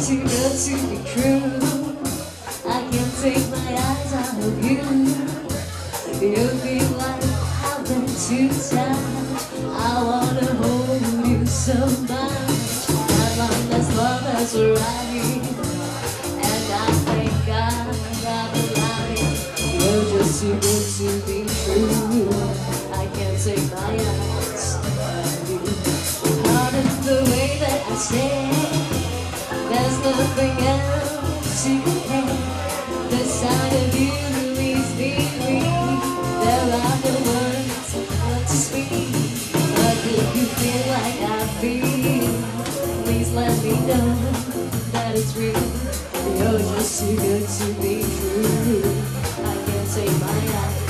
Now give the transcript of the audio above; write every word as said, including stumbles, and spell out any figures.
too good to be true. I can't take my eyes off of you. You feel like I've been too tight. I wanna hold you so much. I'm on this love that's right, and I thank God I'm alive. You're just too good to be true. I can't take my eyes off you. Pardon the way that I say, there's nothing else to compare. The sight of you leaves me free. There are no words left to speak, but if you feel like I feel, please let me know that it's real. You're just too good to be true. I can't take my eyes